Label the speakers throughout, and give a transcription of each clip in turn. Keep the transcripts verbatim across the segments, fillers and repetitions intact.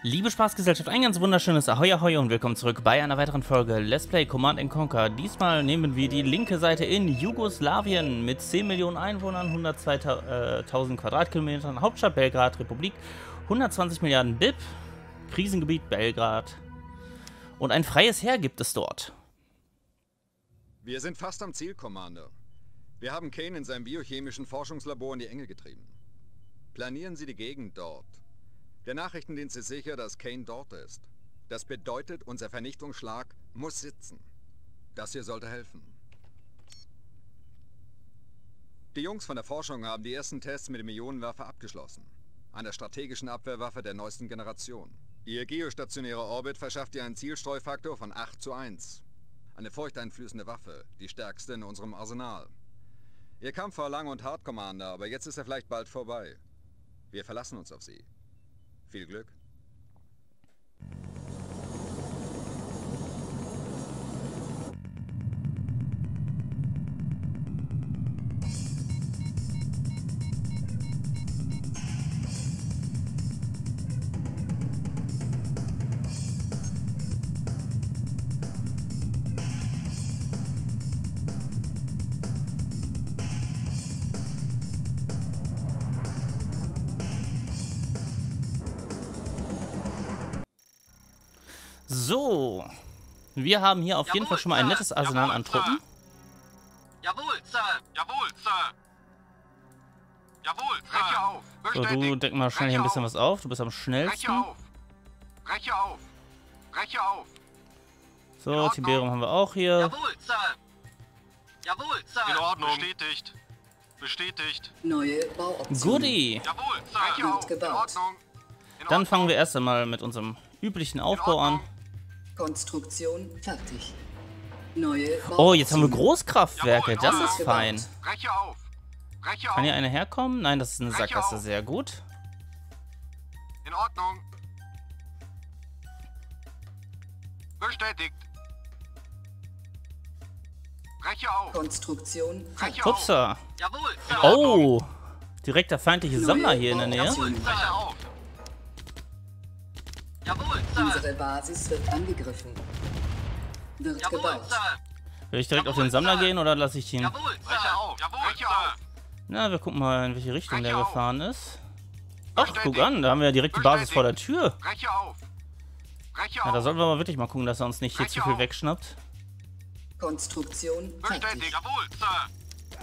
Speaker 1: Liebe Spaßgesellschaft, ein ganz wunderschönes Ahoi Ahoi und willkommen zurück bei einer weiteren Folge Let's Play Command and Conquer. Diesmal nehmen wir die linke Seite in Jugoslawien mit zehn Millionen Einwohnern, hundertzweitausend Quadratkilometern, Hauptstadt Belgrad, Republik, hundertzwanzig Milliarden B I P, Krisengebiet Belgrad und ein freies Heer gibt es dort.
Speaker 2: Wir sind fast am Ziel, Commander. Wir haben Kane in seinem biochemischen Forschungslabor in die Enge getrieben. Planieren Sie die Gegend dort. Der Nachrichtendienst ist sicher, dass Kane dort ist. Das bedeutet, unser Vernichtungsschlag muss sitzen. Das hier sollte helfen. Die Jungs von der Forschung haben die ersten Tests mit dem Ionenwerfer abgeschlossen. Einer strategischen Abwehrwaffe der neuesten Generation. Ihr geostationärer Orbit verschafft ihr einen Zielstreufaktor von acht zu eins. Eine furchteinflößende Waffe, die stärkste in unserem Arsenal. Ihr Kampf war lang und hart, Commander, aber jetzt ist er vielleicht bald vorbei. Wir verlassen uns auf Sie. Viel Glück.
Speaker 1: So, wir haben hier auf
Speaker 3: Jawohl,
Speaker 1: jeden Fall schon mal ein nettes Arsenal
Speaker 3: Jawohl,
Speaker 1: an Truppen.
Speaker 3: Jawohl, Sir! Jawohl, Sir! Jawohl, Breche auf!
Speaker 1: So, du deck mal schnell hier ein bisschen was auf. Du bist am
Speaker 3: Breche
Speaker 1: schnellsten.
Speaker 3: auf! Breche auf! Breche auf!
Speaker 1: So, Tiberium haben wir auch hier.
Speaker 3: Jawohl, Sir! Jawohl, Sir!
Speaker 4: In Ordnung. Bestätigt. Bestätigt.
Speaker 5: Neue Bauoptionen.
Speaker 1: Goodie.
Speaker 3: Jawohl, Sir!
Speaker 5: Breche auf.
Speaker 3: In Ordnung! In
Speaker 1: Dann fangen wir
Speaker 3: Ordnung.
Speaker 1: erst einmal mit unserem üblichen Aufbau an.
Speaker 5: Konstruktion fertig. Neue
Speaker 1: Oh, jetzt haben wir
Speaker 5: Bauoptionen.
Speaker 1: Großkraftwerke. Das
Speaker 3: Jawohl,
Speaker 1: ist
Speaker 5: Jawohl.
Speaker 1: fein.
Speaker 3: Breche auf! Breche
Speaker 1: Kann hier
Speaker 3: auf!
Speaker 1: eine herkommen? Nein, das ist eine
Speaker 3: Breche
Speaker 1: Sackgasse.
Speaker 3: auf.
Speaker 1: Sehr gut.
Speaker 3: In Ordnung! Bestätigt! Breche auf!
Speaker 5: Konstruktion fertig.
Speaker 3: Breche auf!
Speaker 1: Upsa.
Speaker 3: Jawohl, Sir!
Speaker 1: Oh, direkter feindliche Sammler hier in der Nähe.
Speaker 3: Jawohl, Sir! auf! Jawohl, Sir!
Speaker 5: Unsere Basis wird angegriffen. Wird
Speaker 3: Jawohl,
Speaker 5: gebaut.
Speaker 3: Sir!
Speaker 1: Will ich direkt auf den Sammler gehen oder lasse ich ihn?
Speaker 3: Jawohl, Breche auf! Jawohl, Sir!
Speaker 1: Na, wir gucken mal, in welche Richtung der
Speaker 3: Breche auf.
Speaker 1: gefahren ist. Ach, guck an, da haben wir ja direkt die Basis vor der Tür.
Speaker 3: Breche auf! Breche
Speaker 1: Ja, da
Speaker 3: auf!
Speaker 1: sollten wir aber wirklich mal gucken, dass er uns nicht hier
Speaker 3: Breche
Speaker 1: zu viel
Speaker 3: auf.
Speaker 1: wegschnappt.
Speaker 5: Konstruktion fertig.
Speaker 3: Bestätigt! Jawohl, Sir!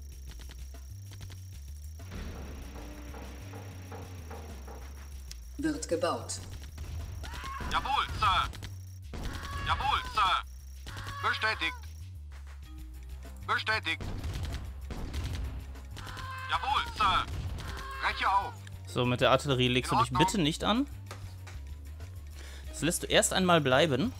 Speaker 5: Wird gebaut.
Speaker 3: Jawohl, Sir! Jawohl, Sir! Bestätigt! Bestätigt! Jawohl, Sir! Breche auf!
Speaker 1: So, mit der Artillerie legst du
Speaker 3: In
Speaker 1: dich
Speaker 3: Ordnung.
Speaker 1: bitte nicht an. Das lässt du erst einmal bleiben.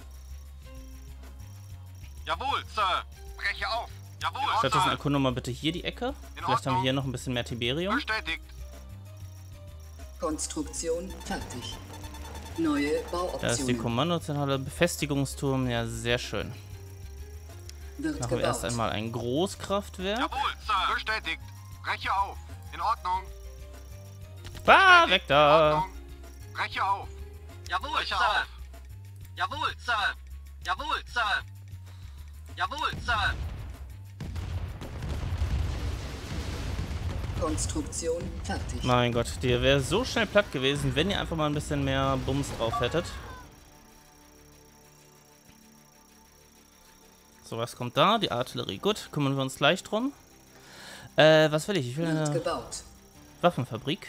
Speaker 3: Jawohl, Sir! Breche auf! Jawohl,
Speaker 1: Stattdessen
Speaker 3: Sir!
Speaker 1: erkunde mal bitte hier die Ecke. Vielleicht haben wir hier noch ein bisschen mehr Tiberium.
Speaker 3: Bestätigt!
Speaker 5: Konstruktion fertig. Neue Bauoptionen.
Speaker 1: Da ist die Kommandozentrale, Befestigungsturm. Ja, sehr schön.
Speaker 5: Wird
Speaker 1: Machen wir erst
Speaker 5: gebaut.
Speaker 1: einmal ein Großkraftwerk.
Speaker 3: Jawohl, Sir! Bestätigt! Breche auf! In Ordnung!
Speaker 1: Ah,
Speaker 3: Bestätigt.
Speaker 1: weg
Speaker 3: In
Speaker 1: da!
Speaker 3: Ordnung. Breche auf! Jawohl,
Speaker 4: Breche
Speaker 3: Sir!
Speaker 4: auf.
Speaker 3: Jawohl, Sir! Jawohl, Sir! Jawohl, Sir!
Speaker 5: Konstruktion fertig.
Speaker 1: Mein Gott, dir wäre so schnell platt gewesen, wenn ihr einfach mal ein bisschen mehr Bums drauf hättet. So, was kommt da? Die Artillerie. Gut, kümmern wir uns gleich drum. Äh, was will ich? Ich will
Speaker 5: Wird
Speaker 1: eine
Speaker 5: gebaut.
Speaker 1: Waffenfabrik.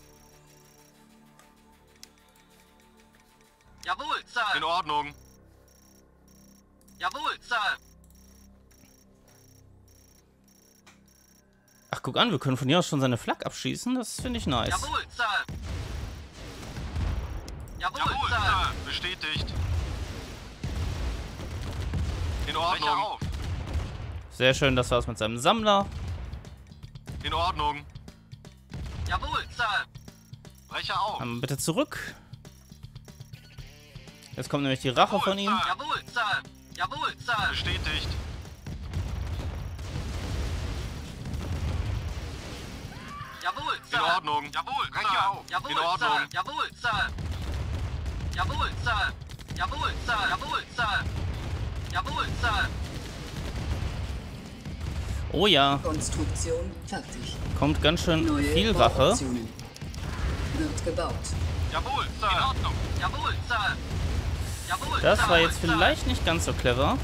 Speaker 3: Jawohl, Sir!
Speaker 4: In Ordnung.
Speaker 3: Jawohl, Sir!
Speaker 1: Ach, guck an, wir können von hier aus schon seine Flak abschießen. Das finde ich nice.
Speaker 3: Jawohl, Sir! Jawohl,
Speaker 4: Jawohl,
Speaker 3: Sir!
Speaker 4: Sir. Bestätigt. In
Speaker 3: Breche
Speaker 4: Ordnung.
Speaker 3: auf!
Speaker 1: Sehr schön, das war's mit seinem Sammler.
Speaker 4: In Ordnung.
Speaker 3: Jawohl, Sir!
Speaker 4: Breche auf.
Speaker 1: Ähm, bitte zurück. Jetzt kommt nämlich die Rache von ihm.
Speaker 3: Jawohl, Sir! Jawohl, Sir!
Speaker 4: Bestätigt.
Speaker 3: Jawohl,
Speaker 4: In
Speaker 3: Sir!
Speaker 4: Ordnung.
Speaker 3: Jawohl,
Speaker 4: Breche
Speaker 3: Sir!
Speaker 4: auf.
Speaker 3: Jawohl,
Speaker 4: In Ordnung.
Speaker 3: Sir! Jawohl, Sir!
Speaker 4: Jawohl, Sir. Jawohl, Sir. Jawohl, Sir.
Speaker 1: Oh ja,
Speaker 5: Konstruktion fertig.
Speaker 1: kommt ganz schön
Speaker 5: Neue
Speaker 1: viel Wache.
Speaker 5: Bauoptionen. Wird gebaut.
Speaker 4: Jawohl, Sir. In Ordnung. Jawohl, Sir. Jawohl,
Speaker 1: Das
Speaker 4: Sir.
Speaker 1: war jetzt
Speaker 4: Sir.
Speaker 1: vielleicht nicht ganz so clever.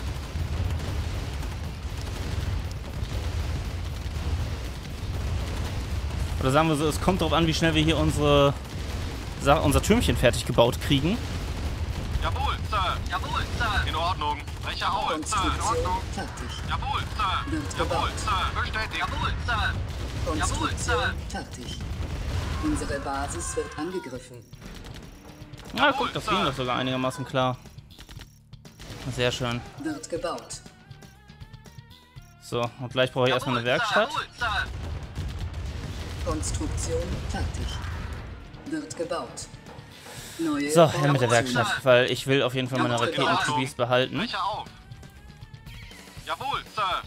Speaker 1: Oder sagen wir so, es kommt darauf an, wie schnell wir hier unsere Sa unser Türmchen fertig gebaut kriegen.
Speaker 4: Jawohl, Sir. Jawohl, Sir. In Ordnung. Brecher auf, Sir. In
Speaker 5: Konstruktion
Speaker 4: Ordnung.
Speaker 5: fertig.
Speaker 4: Jawohl, Sir.
Speaker 5: Wird
Speaker 4: Jawohl,
Speaker 5: gebaut.
Speaker 4: Sir. Bestätigt. Jawohl, Sir. Jawohl,
Speaker 5: Konstruktion
Speaker 4: Sir.
Speaker 5: fertig. Unsere Basis wird angegriffen.
Speaker 1: Na guck, das ging doch sogar einigermaßen klar. Sehr schön.
Speaker 5: Wird gebaut.
Speaker 1: So, und gleich brauche ich erstmal eine Werkstatt.
Speaker 4: Jawohl, Sir.
Speaker 5: Konstruktion fertig. Wird gebaut. Neue
Speaker 1: So, ja, mit der
Speaker 5: Bauoptionen.
Speaker 1: Werkstatt, weil ich will auf jeden Fall meine
Speaker 5: Jawohl,
Speaker 1: Raketen-T Bs behalten.
Speaker 4: Brecher auf. Jawohl, Sir.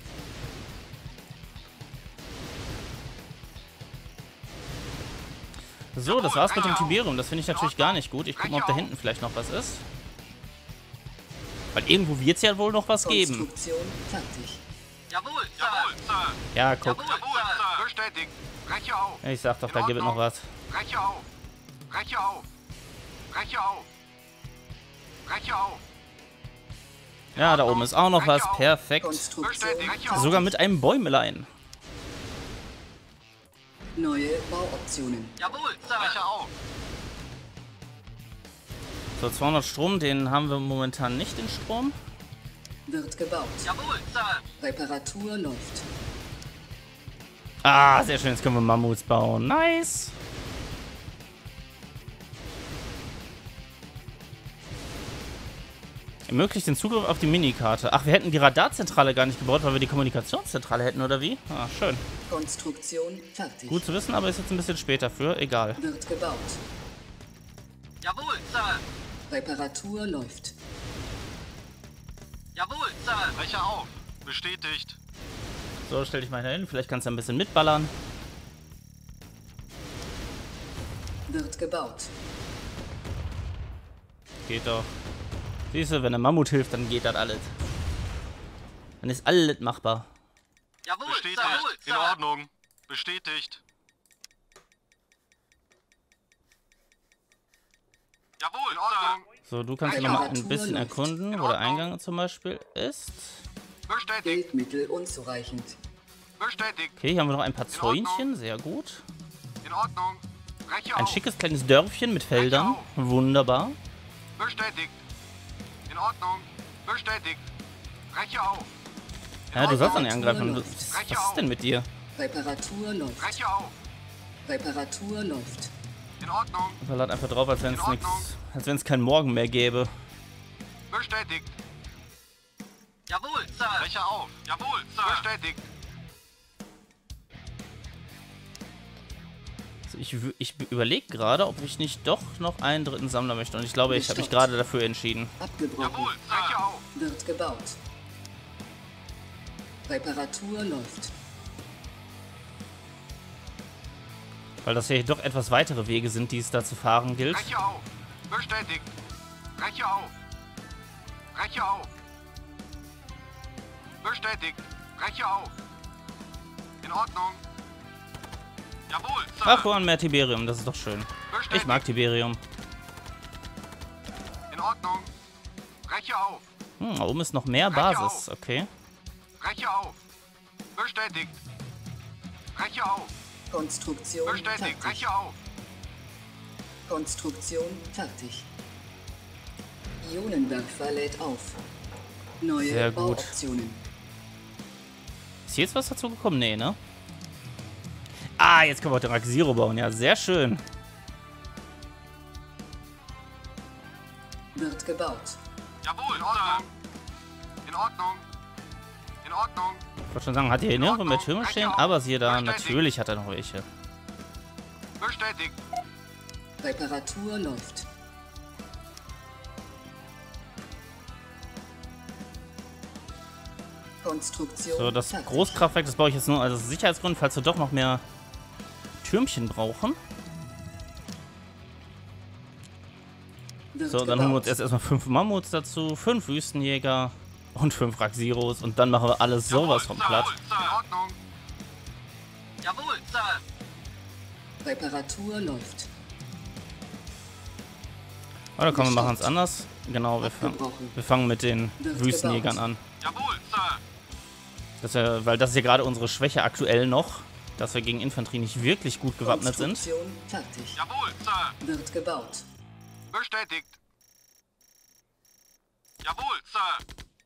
Speaker 1: So, das war's mit dem Tiberium. Das finde ich natürlich gar nicht gut. Ich gucke mal, ob da hinten vielleicht noch was ist. Weil irgendwo wird es ja wohl noch was geben.
Speaker 5: Konstruktion fertig.
Speaker 4: Jawohl, Sir. Jawohl, Sir.
Speaker 1: Ja, guck.
Speaker 4: Jawohl, Sir. Bestätigt. Brecher auf.
Speaker 1: Ich sag doch, da gibt es noch was.
Speaker 4: Brecher auf. Brecher auf. Brecher auf. Brecher auf.
Speaker 1: Ja, da oben ist auch noch was. Perfekt.
Speaker 5: Konstruktion
Speaker 4: Bestätigt.
Speaker 5: fertig.
Speaker 1: Sogar mit einem Bäumelein.
Speaker 5: Neue Bauoptionen.
Speaker 4: Jawohl, Sir. Brecher auf.
Speaker 1: So, zweihundert Strom, den haben wir momentan nicht, den Strom.
Speaker 5: Wird gebaut.
Speaker 4: Jawohl, Sir.
Speaker 5: Reparatur läuft.
Speaker 1: Ah, sehr schön. Jetzt können wir Mammuts bauen. Nice. Ermöglicht den Zugriff auf die Minikarte. Ach, wir hätten die Radarzentrale gar nicht gebaut, weil wir die Kommunikationszentrale hätten, oder wie? Ah, schön.
Speaker 5: Konstruktion fertig.
Speaker 1: Gut zu wissen, aber ist jetzt ein bisschen später für. Egal.
Speaker 5: Wird gebaut.
Speaker 4: Jawohl, Sir.
Speaker 5: Reparatur läuft.
Speaker 4: Jawohl, Sir. Brecher auf. Bestätigt.
Speaker 1: So, stell dich mal hin. Vielleicht kannst du ein bisschen mitballern.
Speaker 5: Wird gebaut.
Speaker 1: Geht doch. Siehst du, wenn der Mammut hilft, dann geht das alles. Dann ist alles machbar.
Speaker 4: Jawohl, Bestätigt. Sir. Jawohl, Sir. In Ordnung. Bestätigt. Jawohl, in Ordnung.
Speaker 1: So, du kannst ja noch mal ein bisschen erkunden, wo der Eingang zum Beispiel ist.
Speaker 4: Bestätigt.
Speaker 5: Geldmittel unzureichend.
Speaker 4: Bestätigt.
Speaker 1: Okay, hier haben wir noch ein paar Zäunchen. Sehr gut.
Speaker 4: In Ordnung. Brecher
Speaker 1: Ein
Speaker 4: auf.
Speaker 1: schickes kleines Dörfchen mit Feldern. Wunderbar.
Speaker 4: Bestätigt. In Ordnung. Bestätigt. Brecher auf.
Speaker 1: Ja, du sollst doch nicht angreifen. Was, was ist denn mit dir?
Speaker 5: Reparatur läuft.
Speaker 4: Brecher auf.
Speaker 5: Reparatur läuft.
Speaker 4: In Ordnung.
Speaker 1: Verlad einfach drauf, als wenn es nichts, als wenn es keinen Morgen mehr gäbe.
Speaker 4: Bestätigt. Jawohl, Sir. Brecher auf. Jawohl, Sir. Bestätigt.
Speaker 1: Also ich ich überlege gerade, ob ich nicht doch noch einen dritten Sammler möchte. Und ich glaube, ich habe mich gerade dafür entschieden.
Speaker 5: Abgebrochen.
Speaker 4: Jawohl, Brecher auf.
Speaker 5: Wird gebaut. Reparatur läuft.
Speaker 1: Weil das hier doch etwas weitere Wege sind, die es da zu fahren gilt.
Speaker 4: Brecher auf. Bestätigt. Brecher auf. Brecher auf. Bestätigt. Brecher auf. In Ordnung. Jawohl, Sir.
Speaker 1: Ach, guck mal, mehr Tiberium, das ist doch schön. Ich mag Tiberium.
Speaker 4: In Ordnung. Brecher auf.
Speaker 1: Hm, da oben ist noch mehr Basis, okay.
Speaker 4: Brecher auf. Bestätigt. Brecher auf.
Speaker 5: Konstruktion
Speaker 4: Bestätigt.
Speaker 5: fertig.
Speaker 4: Brecher auf.
Speaker 5: Konstruktion fertig. Ionenwerfer lädt auf. Neue
Speaker 1: Sehr gut.
Speaker 5: Bauoptionen.
Speaker 1: Ist jetzt was dazu gekommen? Nee, ne? Ah, jetzt können wir auch den Raxiro bauen. Ja, sehr schön.
Speaker 5: Wird gebaut.
Speaker 4: Jawohl, in Ordnung. In Ordnung. In Ordnung.
Speaker 1: Ich wollte schon sagen, hat hier nirgendwo mehr Türme stehen, aber siehe da, natürlich hat er noch welche.
Speaker 4: Bestätigt.
Speaker 5: Reparatur läuft. Konstruktion
Speaker 1: So, das
Speaker 5: fertig.
Speaker 1: Großkraftwerk, das baue ich jetzt nur als Sicherheitsgrund, falls wir doch noch mehr Türmchen brauchen.
Speaker 5: Wird
Speaker 1: So, dann holen wir uns
Speaker 5: gebaut.
Speaker 1: erst erstmal fünf Mammuts dazu, fünf Wüstenjäger und fünf Raxiros und dann machen wir alles sowas vom platt.
Speaker 3: In Ordnung.
Speaker 4: Jawohl, Sir.
Speaker 5: Reparatur läuft.
Speaker 1: Oder komm, wir machen es anders. Genau, wir fangen,
Speaker 5: Abgebrochen.
Speaker 1: wir fangen mit den
Speaker 5: Wird
Speaker 1: Wüstenjägern
Speaker 5: gebaut.
Speaker 1: an.
Speaker 3: Jawohl, Sir.
Speaker 1: Das ist ja, weil das ist ja gerade unsere Schwäche aktuell noch, dass wir gegen Infanterie nicht wirklich gut gewappnet sind.
Speaker 5: Konstruktion fertig.
Speaker 3: Jawohl, Sir.
Speaker 5: Wird gebaut.
Speaker 3: Bestätigt. Jawohl, Sir.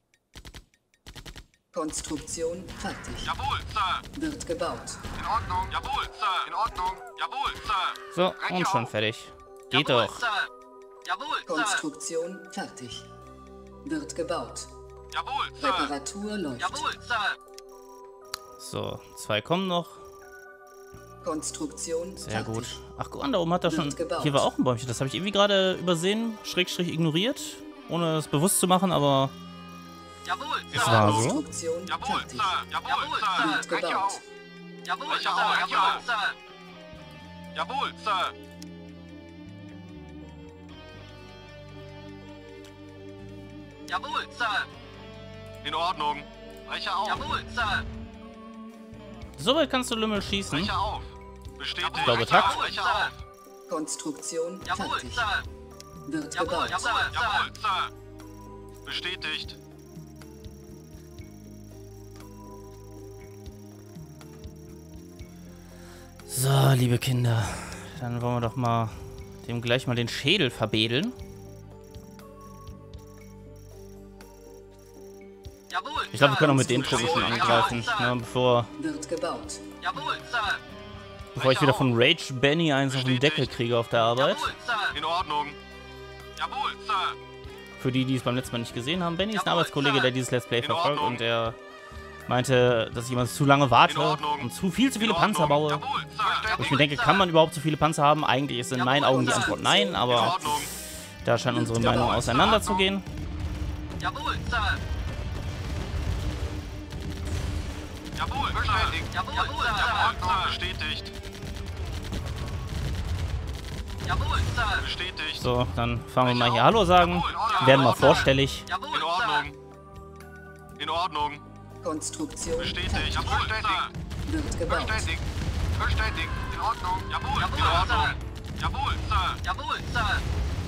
Speaker 5: Konstruktion fertig.
Speaker 3: Jawohl, Sir.
Speaker 5: Wird gebaut.
Speaker 3: In Ordnung. Jawohl, Sir. In Ordnung. Jawohl, Sir.
Speaker 1: So, und schon fertig. Geht
Speaker 4: Jawohl,
Speaker 1: doch.
Speaker 4: Sir. Jawohl, Sir.
Speaker 5: Konstruktion fertig. Wird gebaut.
Speaker 3: Jawohl, Sir.
Speaker 5: Reparatur läuft.
Speaker 4: Jawohl, Sir.
Speaker 1: So, zwei kommen noch.
Speaker 5: Konstruktion
Speaker 1: Sehr
Speaker 5: fertig.
Speaker 1: gut. Ach, guck an, da oben hat er schon...
Speaker 5: Wird gebaut.
Speaker 1: Hier war auch ein Bäumchen. Das habe ich irgendwie gerade übersehen, Schrägstrich ignoriert, ohne es bewusst zu machen, aber
Speaker 4: Jawohl,
Speaker 1: es
Speaker 4: Sir.
Speaker 1: war so.
Speaker 5: Konstruktion
Speaker 3: Jawohl,
Speaker 5: fertig.
Speaker 3: Sir. Jawohl,
Speaker 4: Jawohl,
Speaker 3: Sir.
Speaker 5: Wird
Speaker 3: Breche
Speaker 5: gebaut.
Speaker 3: auf.
Speaker 4: Jawohl,
Speaker 3: Breche
Speaker 4: Sir.
Speaker 3: auf, breche
Speaker 4: Jawohl,
Speaker 3: auf.
Speaker 4: Sir.
Speaker 3: Jawohl, Sir.
Speaker 4: Jawohl, Sir.
Speaker 3: In Ordnung. Breche auf.
Speaker 4: Jawohl, Sir.
Speaker 1: So weit kannst du Lümmel schießen.
Speaker 3: Breche auf. Bestätigt.
Speaker 1: Ich glaube,
Speaker 3: Breche
Speaker 1: Takt.
Speaker 3: auf. Breche auf.
Speaker 5: Konstruktion
Speaker 4: Jawohl,
Speaker 5: fertig.
Speaker 4: Sir.
Speaker 5: Wird
Speaker 4: Jawohl,
Speaker 5: gebaut.
Speaker 4: jawohl,
Speaker 3: Jawohl,
Speaker 4: Sir.
Speaker 3: Sir. Bestätigt.
Speaker 1: So, liebe Kinder, dann wollen wir doch mal dem gleich mal den Schädel verbedeln.
Speaker 4: Jawohl,
Speaker 1: Ich glaube, wir können auch mit
Speaker 4: Sir.
Speaker 1: den Truppen schon angreifen, ne, bevor,
Speaker 5: Wird gebaut.
Speaker 4: Jawohl, Sir.
Speaker 1: bevor ich wieder von Rage Benny eins auf den Deckel kriege auf der Arbeit.
Speaker 4: Jawohl, Sir.
Speaker 3: In Ordnung. Jawohl, Sir.
Speaker 1: Für die, die es beim letzten Mal nicht gesehen haben, Benny ist ein
Speaker 4: Jawohl,
Speaker 1: Arbeitskollege,
Speaker 4: Sir.
Speaker 1: der dieses Let's Play
Speaker 3: In
Speaker 1: verfolgt
Speaker 3: Ordnung.
Speaker 1: und er meinte, dass ich immer zu lange warte
Speaker 3: In Ordnung.
Speaker 1: und zu viel zu viele
Speaker 3: In Ordnung.
Speaker 1: Panzer baue.
Speaker 3: Jawohl, Sir.
Speaker 1: Wo ich mir denke, kann man überhaupt so viele Panzer haben? Eigentlich ist in meinen Augen die Antwort nein,
Speaker 3: In
Speaker 1: aber
Speaker 3: Ordnung.
Speaker 1: da scheinen unsere Meinungen auseinanderzugehen.
Speaker 4: Jawohl, Sir.
Speaker 3: Jawohl, bestätigt.
Speaker 4: Jawohl,
Speaker 3: Jawohl,
Speaker 4: Sir.
Speaker 3: Sir. Bestätigt.
Speaker 4: Jawohl, Sir.
Speaker 3: Bestätigt.
Speaker 1: So, dann fangen wir mal hier Hallo sagen. Werden mal vorstellig.
Speaker 4: Jawohl,
Speaker 3: In
Speaker 4: Sir.
Speaker 3: Ordnung. In Ordnung.
Speaker 5: Konstruktion
Speaker 3: Bestätigt.
Speaker 5: fertig.
Speaker 3: Jawohl, bestätigt.
Speaker 5: Wird gebaut.
Speaker 3: Bestätigt. Bestätigt. In Ordnung. Jawohl.
Speaker 4: Jawohl,
Speaker 3: In Ordnung.
Speaker 4: Sir.
Speaker 3: Jawohl, Sir.
Speaker 4: Jawohl, Sir.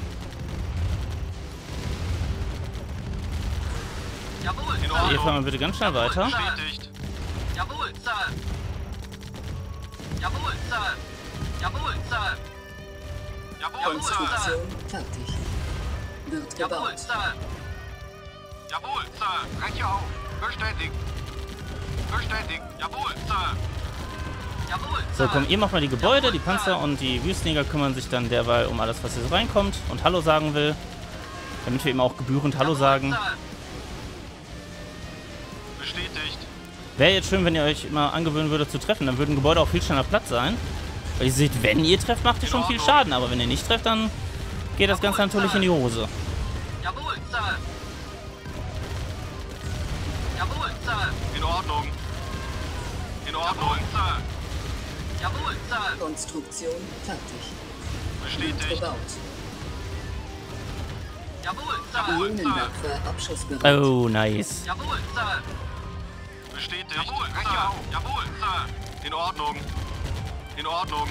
Speaker 4: Jawohl,
Speaker 3: In
Speaker 4: Sir.
Speaker 1: Hier fahren wir bitte ganz schnell weiter.
Speaker 3: Bestätigt.
Speaker 4: Jawohl, Sir. Jawohl, Sir. Jawohl, Sir.
Speaker 3: Jawohl, Sir.
Speaker 5: Konstruktion fertig. Wird
Speaker 4: Jawohl,
Speaker 5: gebaut.
Speaker 4: Sir.
Speaker 3: Jawohl, Sir. Breche auf. Bestätigt. Bestätigt. Jawohl, Sir.
Speaker 4: Jawohl,
Speaker 1: So,
Speaker 4: Sir.
Speaker 1: komm, ihr macht mal die Gebäude, die Panzer und die Wüstenjäger kümmern sich dann derweil um alles, was hier so reinkommt und Hallo sagen will. Damit wir eben auch gebührend Hallo sagen.
Speaker 4: Sir.
Speaker 3: Bestätigt.
Speaker 1: Wäre jetzt schön, wenn ihr euch immer angewöhnen würdet zu treffen, dann würden Gebäude auch viel schneller platt sein. Weil ihr seht, wenn ihr trefft, macht ihr schon viel Schaden, aber wenn ihr nicht trefft, dann geht das Ganze natürlich in die Hose.
Speaker 4: Jawohl, Sir. Jawohl, Sir.
Speaker 3: In Ordnung. In Ordnung, Sir.
Speaker 4: Jawohl, Sir.
Speaker 5: Konstruktion fertig. Wird
Speaker 3: Bestätigt.
Speaker 5: gebaut.
Speaker 4: Jawohl, Sir.
Speaker 5: Ionenwerfer abschussbereit.
Speaker 1: Oh, nice.
Speaker 4: Jawohl, Sir.
Speaker 3: Bestätigt. Jawohl, Sir. Jawohl, Sir. In Ordnung. In Ordnung.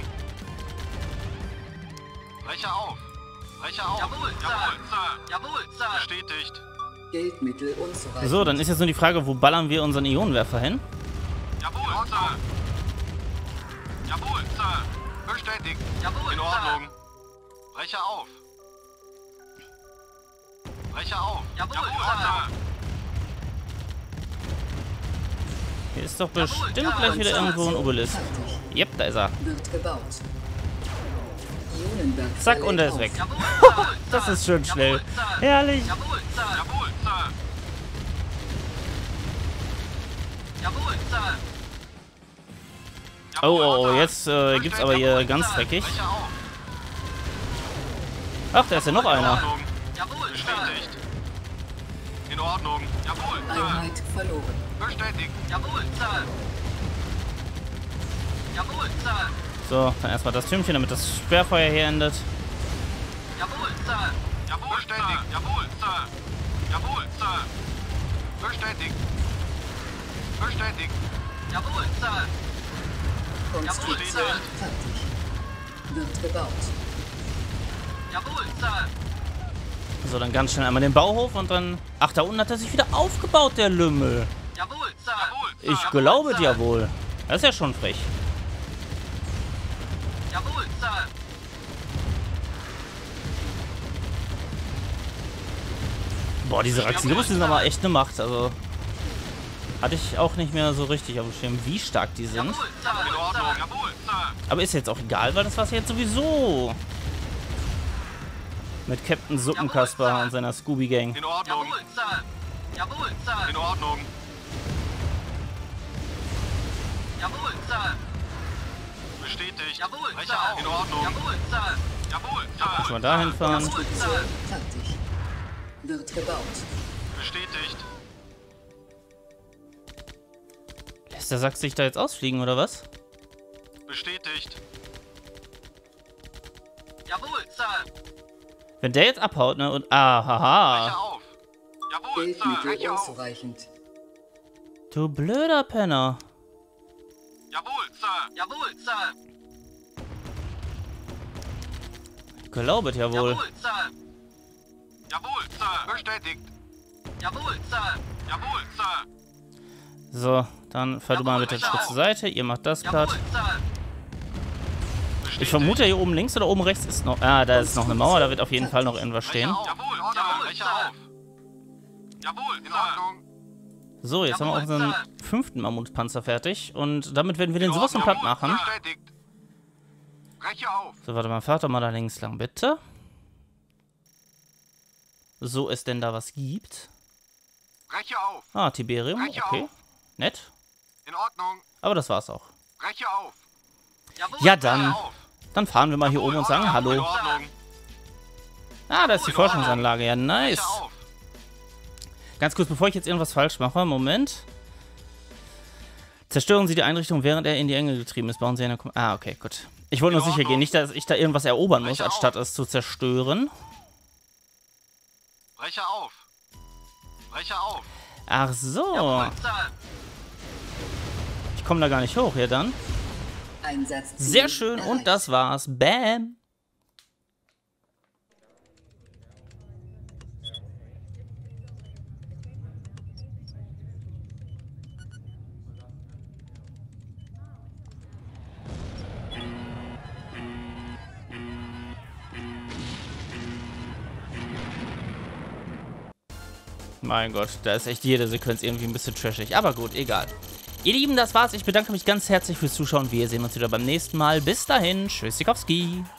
Speaker 3: Breche auf. Breche auf.
Speaker 4: Jawohl, Sir.
Speaker 3: Jawohl, Sir.
Speaker 4: Jawohl, Sir.
Speaker 3: Bestätigt.
Speaker 5: Geldmittel unzureichend.
Speaker 1: So, dann ist jetzt nur die Frage, wo ballern wir unseren Ionenwerfer hin?
Speaker 3: Jawohl, Sir. Jawohl, Sir. Bestätigt.
Speaker 4: Jawohl,
Speaker 3: In Ordnung. Breche auf. Breche auf.
Speaker 4: Jawohl,
Speaker 3: Jawohl,
Speaker 4: Sir.
Speaker 3: Sir.
Speaker 1: Hier ist doch
Speaker 4: Jawohl,
Speaker 1: bestimmt
Speaker 4: ja.
Speaker 1: gleich wieder irgendwo ein Obelisk.
Speaker 5: Fertig.
Speaker 1: Yep, da ist er.
Speaker 5: Wird gebaut. Ionenwerfer
Speaker 1: Zack, und er ist
Speaker 5: lädt
Speaker 1: weg.
Speaker 5: auf.
Speaker 4: Jawohl, Sir.
Speaker 1: Das ist schön schnell.
Speaker 4: Jawohl, Sir.
Speaker 1: Herrlich.
Speaker 4: Jawohl, Sir.
Speaker 3: Jawohl, Sir.
Speaker 4: Jawohl, Sir.
Speaker 1: Oh, oh, oh,
Speaker 3: Sir.
Speaker 1: jetzt äh, gibt's aber hier ganz dreckig.
Speaker 3: Breche auf.
Speaker 1: Ach, da ist ja noch
Speaker 3: In
Speaker 1: einer.
Speaker 3: Ordnung.
Speaker 4: Jawohl, Sir.
Speaker 3: Bestätigt. In Ordnung. Jawohl, Sir.
Speaker 5: Einheit verloren.
Speaker 3: Bestätigt.
Speaker 4: Jawohl, Sir. Jawohl, Sir.
Speaker 1: So, dann erstmal das Türmchen, damit das Sperrfeuer hier endet.
Speaker 4: Jawohl, Sir.
Speaker 3: Jawohl,
Speaker 4: Bestätigt.
Speaker 3: Sir. Jawohl, Sir. Jawohl, Sir.
Speaker 4: Bestätigt. Bestätigt.
Speaker 3: Jawohl, Sir.
Speaker 5: Konstruktion
Speaker 3: Jawohl,
Speaker 5: fertig. Wird gebaut.
Speaker 3: Jawohl, Sir.
Speaker 1: So, dann ganz schnell einmal den Bauhof und dann... Ach, da unten hat er sich wieder aufgebaut, der Lümmel.
Speaker 3: Jawohl, Sir. Jawohl, Sir.
Speaker 1: Ich glaube dir wohl. Das ist ja schon frech.
Speaker 3: Jawohl, Sir.
Speaker 1: Boah, diese Raxilus sind aber echt eine Macht. Also hatte ich auch nicht mehr so richtig auf dem Schirm, wie stark die sind.
Speaker 3: Jawohl, Sir. In Ordnung. Jawohl, Sir.
Speaker 1: Aber ist jetzt auch egal, weil das war's jetzt sowieso. Mit Captain Suppenkasper und seiner Scooby-Gang.
Speaker 3: In Ordnung.
Speaker 4: Jawohl, Sir. Jawohl, Sir.
Speaker 3: In Ordnung.
Speaker 4: Jawohl, Sir.
Speaker 3: Bestätigt.
Speaker 4: Jawohl,
Speaker 3: Brecher
Speaker 4: Sir.
Speaker 3: auf. In Ordnung.
Speaker 4: Jawohl, Sir.
Speaker 3: Jawohl, Sir.
Speaker 1: Schon mal dahin fahren.
Speaker 5: Konstruktion fertig. Wird gebaut.
Speaker 3: Bestätigt.
Speaker 1: Lässt der Sachs sich da jetzt ausfliegen, oder was?
Speaker 3: Bestätigt.
Speaker 4: Jawohl, Sir.
Speaker 1: Wenn der jetzt abhaut, ne? Und. Ah,
Speaker 3: Brecher
Speaker 1: haha.
Speaker 3: auf. Jawohl, Sir.
Speaker 5: Bildmittel
Speaker 4: Brecher auf.
Speaker 5: ausreichend.
Speaker 1: Du blöder Penner.
Speaker 3: Jawohl, Sir.
Speaker 4: Jawohl, Sir.
Speaker 1: Glaubet ja wohl.
Speaker 4: Jawohl, Sir.
Speaker 3: Jawohl, Sir.
Speaker 4: Bestätigt. Jawohl, Sir.
Speaker 3: Jawohl, Sir.
Speaker 1: So, dann fahr du mal bitte einen Schritt zur Seite. Ihr macht das platt.
Speaker 4: Jawohl, Sir.
Speaker 1: Ich vermute, hier oben links oder oben rechts ist noch... Ah, da ist noch eine Mauer. Da wird auf jeden Fall noch irgendwas stehen.
Speaker 3: Brecher auf. Jawohl, Sir.
Speaker 4: Jawohl,
Speaker 3: Brecher
Speaker 4: Sir.
Speaker 3: auf. Jawohl,
Speaker 4: In
Speaker 3: Sir.
Speaker 4: Ordnung.
Speaker 1: So, jetzt haben wir
Speaker 4: Jawohl,
Speaker 1: unseren
Speaker 4: Sir.
Speaker 1: fünften Mammutpanzer fertig. Und damit werden wir den
Speaker 3: In
Speaker 1: sowas von
Speaker 3: Ordnung.
Speaker 1: platt machen.
Speaker 4: Bestätigt. Breche auf.
Speaker 1: So, warte mal. Fahrt doch mal da links lang, bitte. So es denn da was gibt.
Speaker 4: Breche auf.
Speaker 1: Ah, Tiberium.
Speaker 4: Breche
Speaker 1: Okay.
Speaker 4: auf.
Speaker 1: Nett.
Speaker 4: In Ordnung.
Speaker 1: Aber das war's auch.
Speaker 4: Breche auf.
Speaker 3: Jawohl,
Speaker 1: Ja,
Speaker 3: Sir.
Speaker 1: dann.
Speaker 3: Auf.
Speaker 1: Dann fahren wir mal hier oben und sagen
Speaker 3: In
Speaker 1: Hallo.
Speaker 3: Ordnung.
Speaker 1: Ah, da ist die Forschungsanlage. Ja, nice.
Speaker 3: Brecher auf.
Speaker 1: Ganz kurz, bevor ich jetzt irgendwas falsch mache. Moment. Zerstören Sie die Einrichtung, während er in die Enge getrieben ist. Bauen Sie eine... Kom ah, okay, gut. Ich wollte nur
Speaker 3: In
Speaker 1: sicher gehen.
Speaker 3: Ordnung.
Speaker 1: Nicht, dass ich da irgendwas erobern muss,
Speaker 3: Brecher
Speaker 1: anstatt es zu zerstören.
Speaker 3: Brecher auf. Brecher auf.
Speaker 1: Ach so.
Speaker 4: Jawohl, Sir.
Speaker 1: Ich komme da gar nicht hoch, ja dann.
Speaker 5: Einsatzziel
Speaker 1: Sehr schön.
Speaker 5: erreicht.
Speaker 1: Und das war's. Bam. Mein Gott, da ist echt jede Sequenz irgendwie ein bisschen trashig. Aber gut, egal. Ihr Lieben, das war's. Ich bedanke mich ganz herzlich fürs Zuschauen. Wir sehen uns wieder beim nächsten Mal. Bis dahin, tschüssikowski.